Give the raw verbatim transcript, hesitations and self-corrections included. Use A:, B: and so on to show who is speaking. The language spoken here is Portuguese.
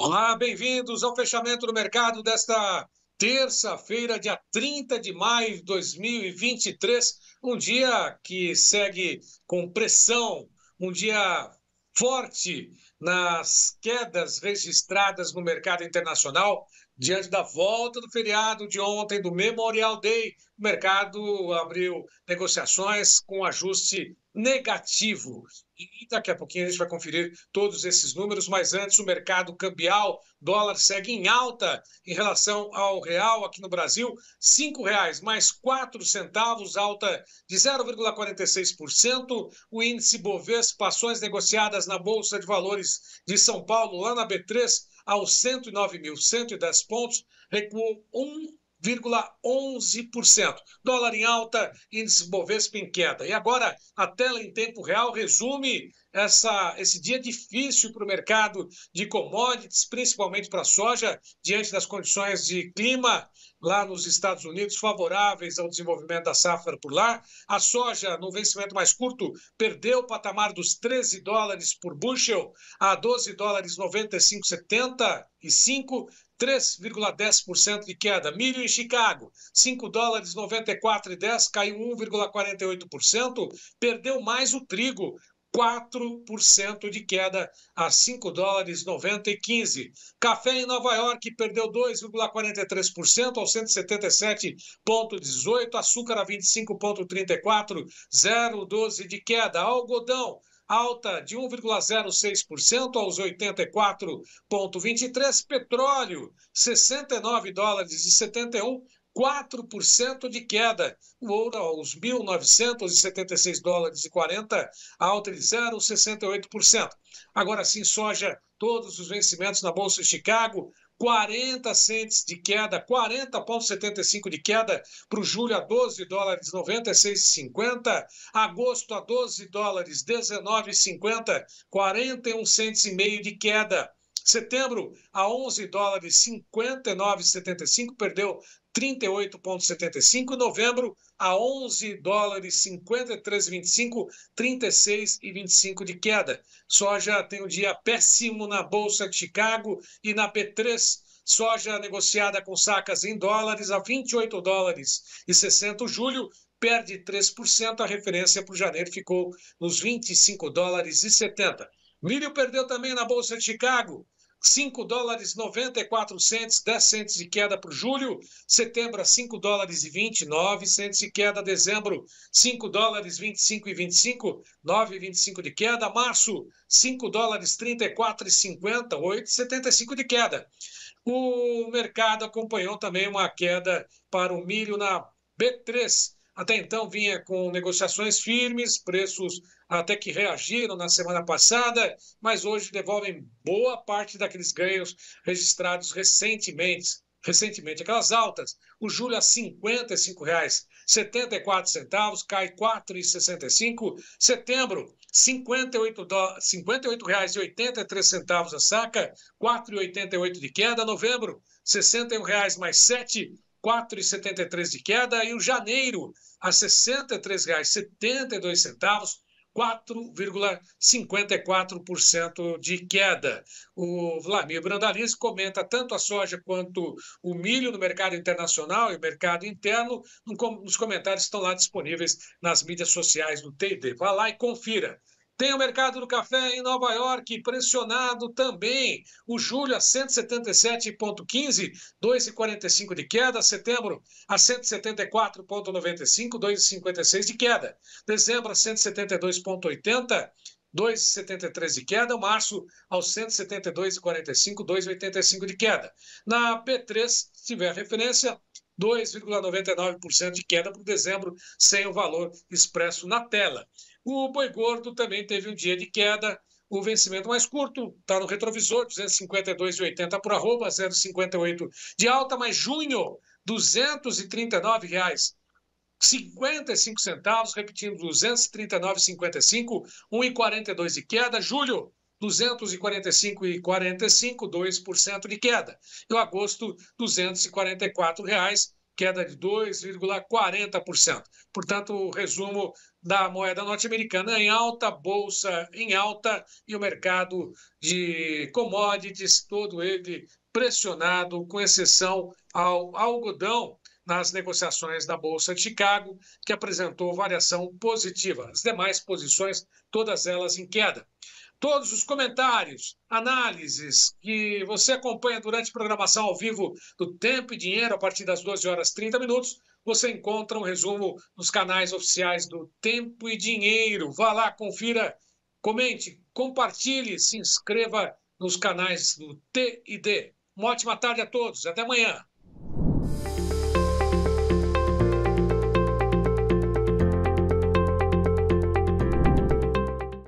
A: Olá, bem-vindos ao fechamento do mercado desta terça-feira, dia trinta de maio de dois mil e vinte e três, um dia que segue com pressão, um dia forte nas quedas registradas no mercado internacional, diante da volta do feriado de ontem, do Memorial Day. O mercado abriu negociações com ajuste negativo. E daqui a pouquinho a gente vai conferir todos esses números, mas antes o mercado cambial, dólar segue em alta em relação ao real aqui no Brasil, cinco reais mais quatro centavos, alta de zero vírgula quarenta e seis por cento. O índice Bovespa, ações negociadas na Bolsa de Valores de São Paulo, lá na B três, aos cento e nove mil cento e dez pontos, recuou um vírgula onze por cento. Dólar em alta, índice Bovespa em queda. E agora a tela em tempo real resume essa, esse dia difícil para o mercado de commodities, principalmente para a soja, diante das condições de clima lá nos Estados Unidos favoráveis ao desenvolvimento da safra por lá. A soja, no vencimento mais curto, perdeu o patamar dos treze dólares por bushel a doze dólares noventa e cinco vírgula setenta e cinco, três vírgula dez por cento de queda. Milho em Chicago, cinco dólares noventa e quatro vírgula dez, caiu um vírgula quarenta e oito por cento, perdeu mais o trigo, quatro por cento de queda a cinco dólares noventa e quinze. Café em Nova York perdeu dois vírgula quarenta e três por cento aos cento e setenta e sete vírgula dezoito. Açúcar a vinte e cinco vírgula trinta e quatro, zero vírgula doze de queda. Algodão alta de um vírgula zero seis por cento aos oitenta e quatro vírgula vinte e três. Petróleo, sessenta e nove dólares e setenta e um, quatro por cento de queda. O ouro aos mil novecentos e setenta e seis dólares e quarenta, alta de zero vírgula sessenta e oito por cento. Agora sim, soja, todos os vencimentos na Bolsa de Chicago, quarenta centes de queda, quarenta vírgula setenta e cinco de queda para o julho a doze dólares noventa e seis vírgula cinquenta, agosto a doze dólares dezenove vírgula cinquenta, quarenta e um centes e meio de queda. Setembro a onze dólares cinquenta e nove vírgula setenta e cinco, perdeu trinta e oito vírgula setenta e cinco. Novembro a onze dólares cinquenta e três vírgula vinte e cinco, trinta e seis vírgula vinte e cinco de queda. Soja tem um dia péssimo na Bolsa de Chicago e na B três. Soja negociada com sacas em dólares a vinte e oito dólares e sessenta. Julho perde três por cento, a referência para o janeiro ficou nos vinte e cinco dólares e setenta. Milho perdeu também na Bolsa de Chicago, cinco dólares noventa e quatro centes, dez centes de queda para o julho. Setembro a cinco dólares e vinte e nove centes de queda. Dezembro cinco dólares vinte e cinco e vinte e cinco, nove e vinte e cinco de queda. Março cinco dólares trinta e quatro e cinquenta, oito e setenta e cinco de queda. O mercado acompanhou também uma queda para o milho na B três. Até então vinha com negociações firmes, preços até que reagiram na semana passada, mas hoje devolvem boa parte daqueles ganhos registrados recentemente. Recentemente, aquelas altas, o julho a cinquenta e cinco reais e setenta e quatro centavos, cai quatro reais e sessenta e cinco. Setembro, cinquenta e oito reais e oitenta e três centavos a saca, quatro reais e oitenta e oito de queda. Novembro, sessenta e um reais mais sete, quatro reais e setenta e três de queda. E o janeiro a sessenta e três reais e setenta e dois centavos, quatro vírgula cinquenta e quatro por cento de queda. O Vlamir Brandalize comenta tanto a soja quanto o milho no mercado internacional e mercado interno. Nos comentários estão lá disponíveis nas mídias sociais do T e D. Vá lá e confira. Tem o mercado do café em Nova York pressionado também. O julho a cento e setenta e sete vírgula quinze, dois vírgula quarenta e cinco de queda. Setembro a cento e setenta e quatro vírgula noventa e cinco, dois vírgula cinquenta e seis de queda. Dezembro a cento e setenta e dois vírgula oitenta, dois vírgula setenta e três de queda. Março aos cento e setenta e dois vírgula quarenta e cinco, dois vírgula oitenta e cinco de queda. Na B três, se tiver referência, dois vírgula noventa e nove por cento de queda para dezembro, sem o valor expresso na tela. O boi gordo também teve um dia de queda. O vencimento mais curto está no retrovisor, duzentos e cinquenta e dois vírgula oitenta por arroba, zero vírgula cinquenta e oito de alta, mas junho, duzentos e trinta e nove reais e cinquenta e cinco centavos, repetindo, duzentos e trinta e nove vírgula cinquenta e cinco, um vírgula quarenta e dois de queda. Julho, duzentos e quarenta e cinco vírgula quarenta e cinco, dois por cento de queda. E o agosto, duzentos e quarenta e quatro reais, queda de dois vírgula quarenta por cento. Portanto, o resumo da moeda norte-americana em alta, bolsa em alta e o mercado de commodities, todo ele pressionado, com exceção ao algodão, nas negociações da Bolsa de Chicago, que apresentou variação positiva. As demais posições, todas elas em queda. Todos os comentários, análises que você acompanha durante a programação ao vivo do Tempo e Dinheiro, a partir das doze horas e trinta minutos, você encontra um resumo nos canais oficiais do Tempo e Dinheiro. Vá lá, confira, comente, compartilhe, se inscreva nos canais do T e D. Uma ótima tarde a todos, até amanhã.